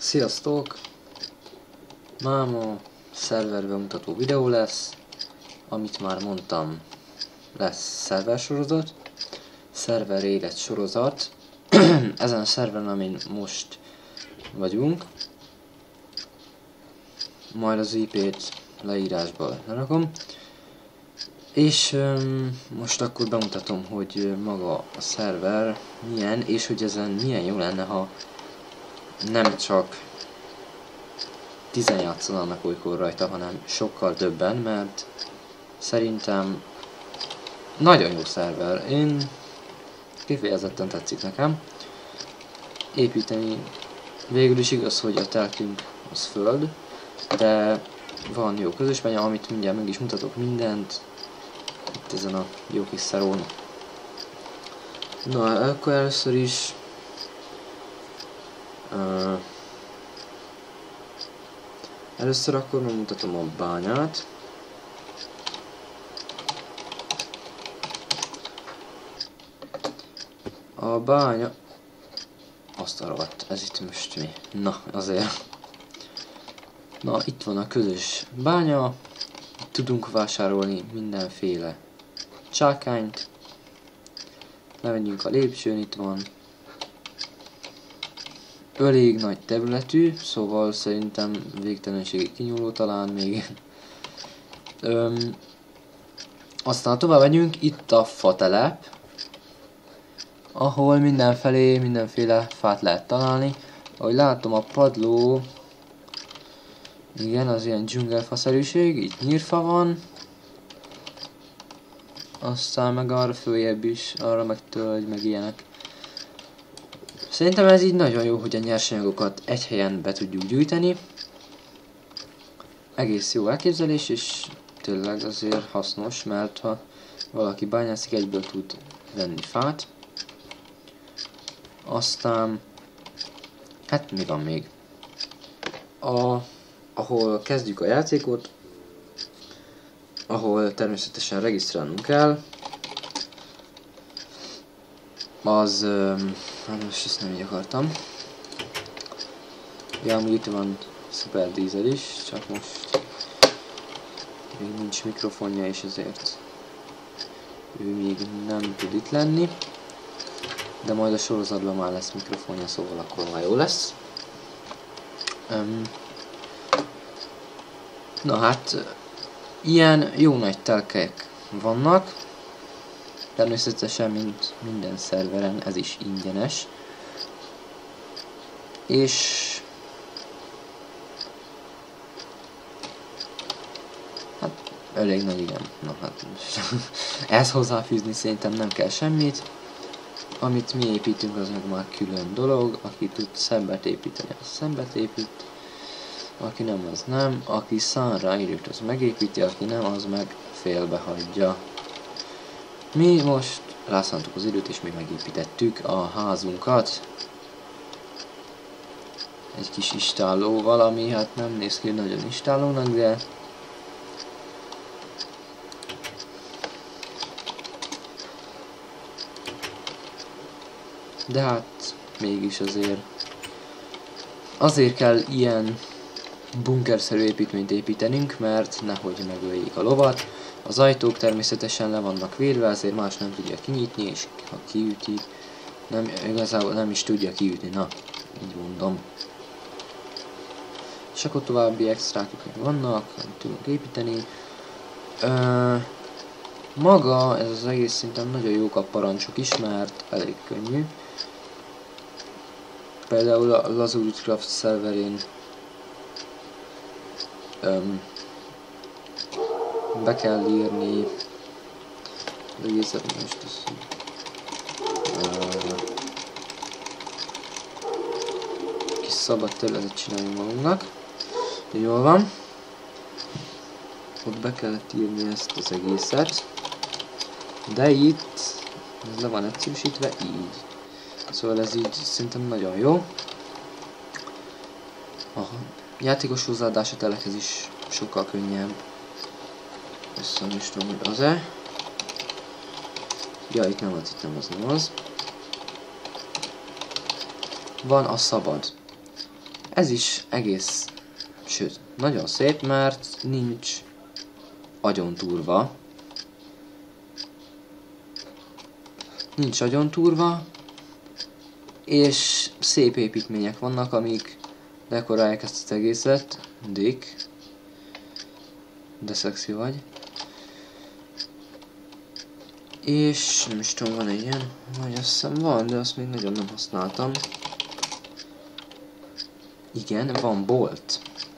Sziasztok! Máma szerver bemutató videó lesz, amit már mondtam, lesz szerversorozat, szerver élet sorozat. Ezen a szerveren, amin most vagyunk, majd az IP-t leírásba lerakom, és most akkor bemutatom, hogy maga a szerver milyen, és hogy ezen milyen jó lenne, ha nem csak 10 játszanának olykor rajta, hanem sokkal többen, mert szerintem nagyon jó szerver. Én kifejezetten tetszik nekem. Építeni végül is igaz, hogy a telkünk az föld, de van jó közös benya, amit mindjárt meg is mutatok mindent itt ezen a jó kis szerón. Na, akkor először is először akkor megmutatom a bányát. A bánya... Azt a rohadt, ez itt most mi? Na, azért. Na, itt van a közös bánya. Tudunk vásárolni mindenféle csákányt. Lemegyünk a lépcsőn, itt van. Elég nagy területű, szóval szerintem végtelenségig kinyúló talán még. Aztán tovább megyünk, itt a fatelep, ahol mindenfelé mindenféle fát lehet találni. Ahogy látom, a padló, igen, az ilyen dzsungelfaszerűség, itt nyírfa van. Aztán meg arra följebb is, arra meg tölgy, meg ilyenek. Szerintem ez így nagyon jó, hogy a nyersanyagokat egy helyen be tudjuk gyűjteni. Egész jó elképzelés, és tényleg azért hasznos, mert ha valaki bányászik, egyből tud venni fát. Aztán, hát mi van még? Ahol kezdjük a játékot, ahol természetesen regisztrálnunk kell, az, most ezt nem így akartam. Ja, amúgy itt van Super Diesel is, csak most még nincs mikrofonja, és ezért ő még nem tud itt lenni. De majd a sorozatban már lesz mikrofonja, szóval akkor már jó lesz. Na hát, ilyen jó nagy telkek vannak. Természetesen, mint minden szerveren, ez is ingyenes. És hát elég nagy, igen. Na hát ehhez hozzáfűzni szerintem nem kell semmit. Amit mi építünk, az meg már külön dolog. Aki tud szembet építeni, az szembet épít. Aki nem, az nem. Aki szán rá időt, az megépíti, aki nem, az meg félbehagyja. Mi most rászántuk az időt, és mi megépítettük a házunkat. Egy kis istállóval, ami hát nem néz ki nagyon istállónak, de... De hát mégis azért kell ilyen bunkerszerű építményt építenünk, mert nehogy megöljék a lovat. Az ajtók természetesen le vannak védve, ezért más nem tudja kinyitni, és ha kiüti, igazából nem is tudja kiütni, na, így mondom. És akkor további extrákok még vannak, amit tudunk építeni. Maga ez az egész szinten nagyon jók a parancsok is, mert elég könnyű. Például a Lazarus Craft szerverén be kell írni egészen most kis szabad területet csináljunk magunknak. De jól van. Ott be kellett írni ezt az egészet. De itt ez le van egyszerűsítve így. Szóval ez így szerintem nagyon jó. A játékos hozzáadás a telekhez is sokkal könnyebb. Ezt nem is tudom, hogy az-e. Ja, itt nem az. Van a szabad. Ez is egész, sőt, nagyon szép, mert nincs agyontúrva. Nincs agyontúrva, és szép építmények vannak, amik dekorálják ezt az egészet. Dick. De szexi vagy. És nem is tudom, van egy ilyen, vagy azt hiszem van, de azt még nagyon nem használtam. Igen, van bolt.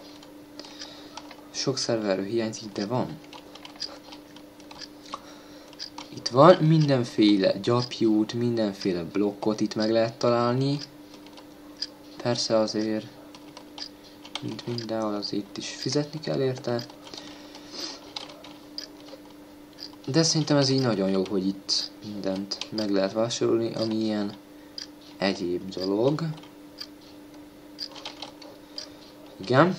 Sok szerverről hiányzik, de van. Itt van mindenféle gyapjút, mindenféle blokkot itt meg lehet találni. Persze azért, mint mindenhol, az itt is fizetni kell érte. De szerintem ez így nagyon jó, hogy itt mindent meg lehet vásárolni, ami ilyen egyéb dolog. Igen.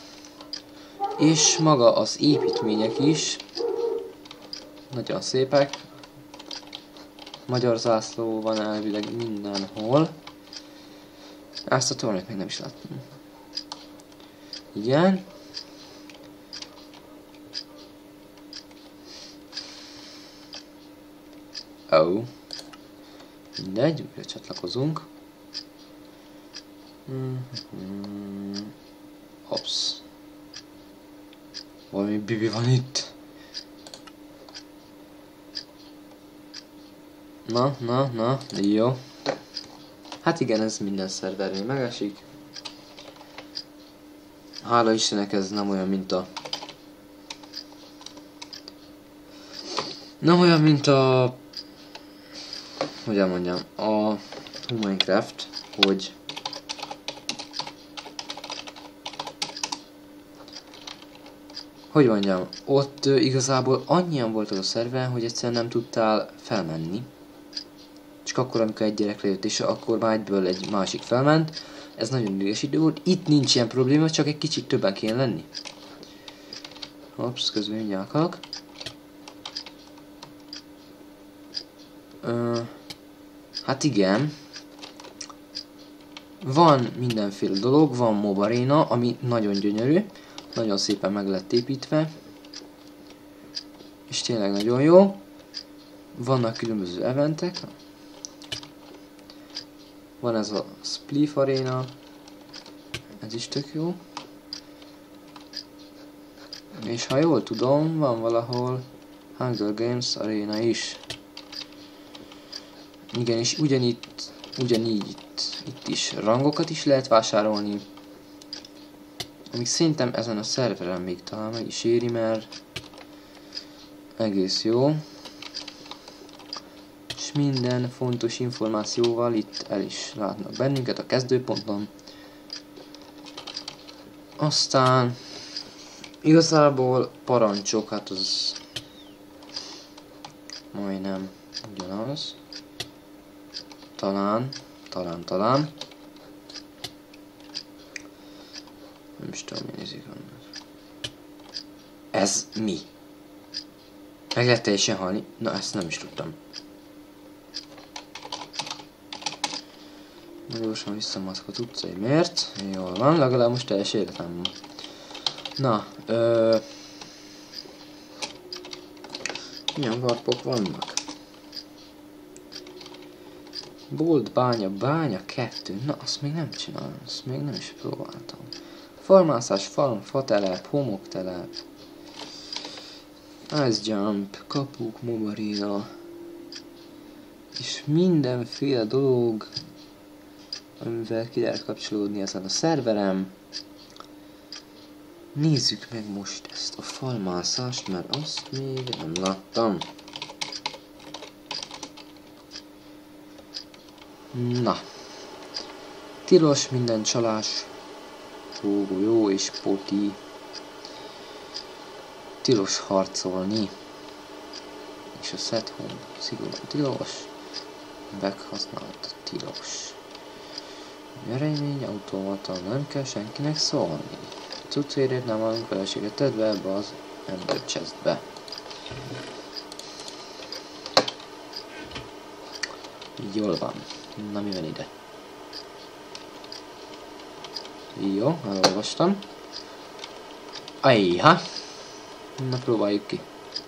És maga az építmények is nagyon szépek. Magyar zászló van elvileg mindenhol. Ezt a tornát még nem is láttam. Igen. Oh. Mindegy, újra csatlakozunk. Hops. Valami bibi van itt. Na, jó. Hát igen, ez minden szervernél megesik. Hála Istennek ez nem olyan, mint a... Nem olyan, mint a... Hogyan mondjam, a Minecraft, hogy... Hogy mondjam, ott igazából annyian voltak a szerven, hogy egyszerűen nem tudtál felmenni. Csak akkor, amikor egy gyerek lejött, és akkor már egyből egy másik felment. Ez nagyon idegesítő volt. Itt nincs ilyen probléma, csak egy kicsit többen kéne lenni. Hops, közben mindjárt akarok. Hát igen. Van mindenféle dolog, van Mob Arena, ami nagyon gyönyörű. Nagyon szépen meg lett építve. És tényleg nagyon jó. Vannak különböző eventek. Van ez a Spliff Arena. Ez is tök jó. És ha jól tudom, van valahol Hunger Games Arena is. Igen, és ugyanígy itt is rangokat is lehet vásárolni. Amíg szerintem ezen a szerveren még talán meg is éri, mert egész jó. És minden fontos információval itt el is látnak bennünket a kezdőponton. Aztán igazából parancsok, hát az majdnem ugyanaz. Talán. Nem is tudom, mi nézik annak. Ez mi? Meg lehet teljesen halni? Na, ezt nem is tudtam. Gyorsan visszamaszkot utcai. Miért? Jól van, legalább most teljes életem van. Na, milyen varpok vannak? Bolt bánya 2. Na, azt még nem csinálom, azt még nem is próbáltam. Farmászás, farm, fatelep, homoktelep. Ice jump, kapuk, Mob Arena. És mindenféle dolog, amivel ki lehet kapcsolódni ezen a szerverem. Nézzük meg most ezt a farmászást, mert azt még nem láttam. Na. Tilos minden csalás. Jó és poti. Tilos harcolni. És a set home szigorúan tilos. Back-használat tilos. Eredmény automata, nem kell senkinek szólni. Cuccérét nem adunk feleséget, tedd be ebbe az ember chestbe. Jól van. Na, mi van ide? Jó, elolvastam. Ajha. Na, próbáljuk ki.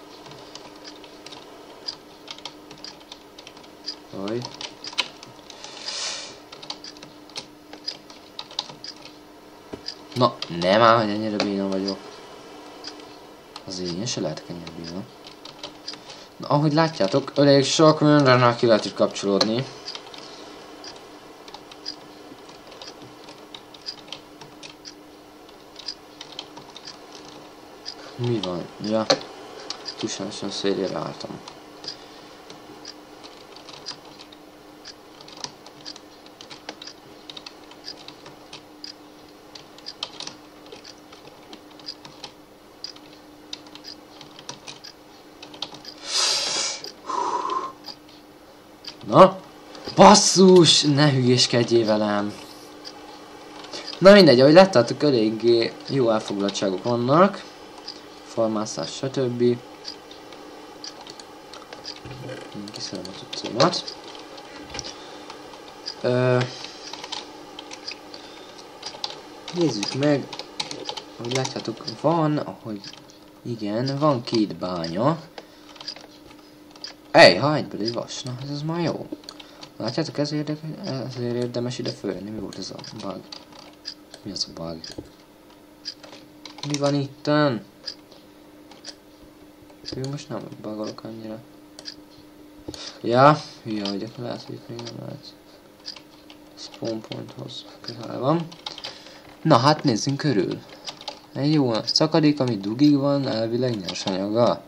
Aj. Na, nem áll, hogy ennyire béna vagyok. Azért én se lehetek ennyire béna. Na, ahogy látjátok, elég sok mindenre ki lehet itt kapcsolódni. Mi van? Ja. Túlságosan szélére álltam. Na? Basszus! Ne hülyéskedjél velem! Na mindegy, ahogy láttátok, eléggé jó elfoglaltságok vannak. Farmászás, stb. Kiszedem a cuccomat. Nézzük meg. Ahogy látjátok, van két bánya. Ha egyből egy vas, na ez már jó. Látjátok, ezért érdemes ide fölvenni. Mi volt ez a bug? Mi az a bug? Mi van itten? Jó, most nem bugolok annyira. Ja, hülye vagyok, lehet, hogy még nem lehet. Spawn pointhoz közel van. Na hát nézzünk körül. Egy jó szakadék, ami dugig van, elvileg nyersanyaggal.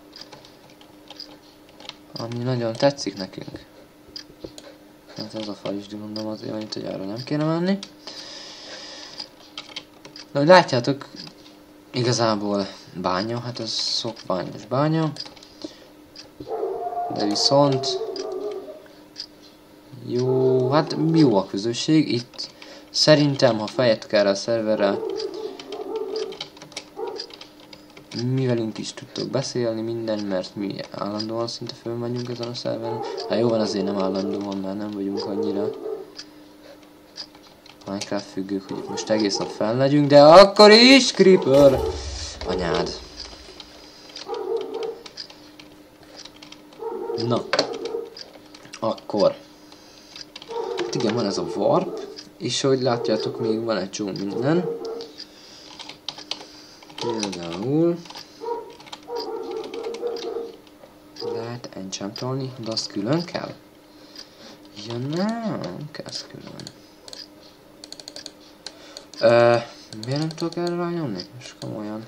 Ami nagyon tetszik nekünk. Hát ez a fal is mondom azért, mint hogy arra nem kéne menni. Na, hogy látjátok, igazából bánya, hát ez szokványos bánya. De viszont jó, hát jó a közösség. Itt szerintem, ha fejet kell a szerverre, mi velünk is tudtok beszélni minden, mert mi állandóan szinte fölmegyünk ezen a szerveren. Hát jó van, azért nem állandóan, mert nem vagyunk annyira Minecraft függők, hogy most egész nap fel legyünk, de akkor is Creeper! Anyád! Na, akkor. Hát igen, van ez a warp, és ahogy látjátok, még van egy csomó minden. Például lehet enchantolni, de azt külön kell? Ja, nem kell ezt külön. Miért nem tudok erre rányomni? Most komolyan.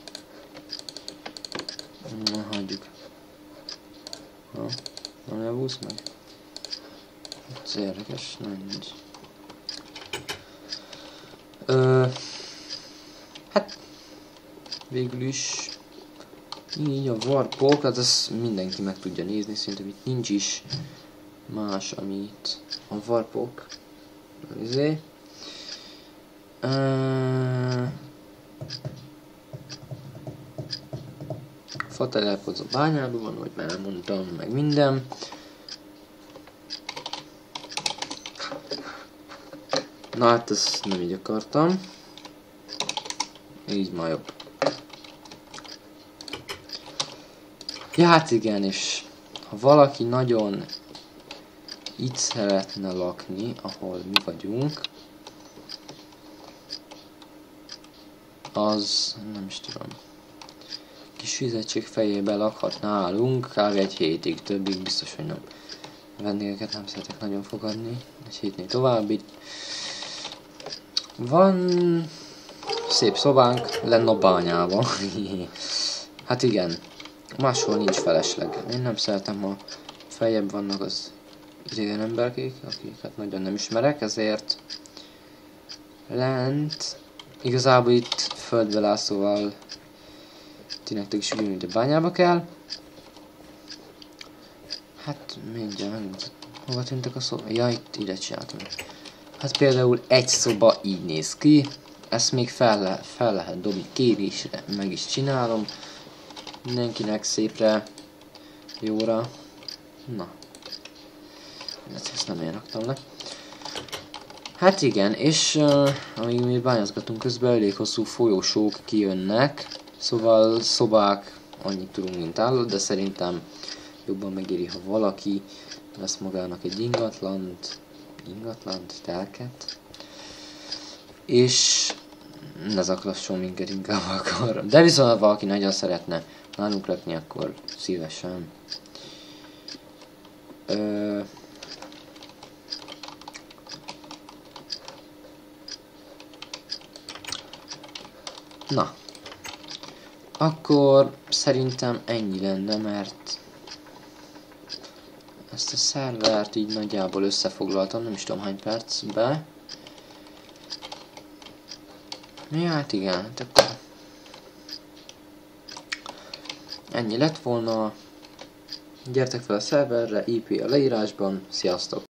Na, hagyjuk. Nem javulsz meg? Ez érdekes, nincs. Hát végül is így a warpok, hát ezt mindenki meg tudja nézni, szinte itt nincs is más, amit a warpok izé. Fa telepodz a bányában van, hogy már elmondtam, meg minden. Na hát ezt nem így akartam. Így már jobb. Ja hát igen, és ha valaki nagyon itt szeretne lakni, ahol mi vagyunk, az nem is tudom. Kis fizetség fejébe lakhat nálunk, kb. Egy hétig, többig biztos, hogy nem. Vendégeket nem szeretek nagyon fogadni, egy hétnél tovább így. Van szép szobánk lenne a bányában. Hát igen, máshol nincs felesleg. Én nem szeretem, ha feljebb vannak az idegen emberkék, akiket nagyon nem ismerek, ezért lent igazából itt földbelászóval ti nektek is úgy, mint a bányába kell. Hát mindjárt megmutatom. Hova tűntek a szobák? Ja, itt ide csináltam. Hát például egy szoba így néz ki. Ezt még fel lehet dobni kérésre, meg is csinálom. Mindenkinek szépre, jóra. Na. Ezt nem én raktam le. Hát igen, és amíg mi bányázgatunk közben, elég hosszú folyosók kijönnek, szóval szobák annyit tudunk, mint állat, de szerintem jobban megéri, ha valaki vesz magának egy ingatlant, telket, és ne zaklasson minket inkább akkor. De viszont ha valaki nagyon szeretne nálunk lakni, akkor szívesen. Na, akkor szerintem ennyi lenne, mert ezt a szervert így nagyjából összefoglaltam, nem is tudom hány percbe. Ja, hát igen, hát akkor ennyi lett volna. Gyertek fel a szerverre, IP a leírásban, sziasztok!